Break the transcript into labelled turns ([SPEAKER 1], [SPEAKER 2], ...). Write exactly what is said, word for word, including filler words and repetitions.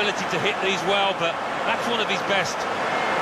[SPEAKER 1] ability to hit these well, but that's one of his best.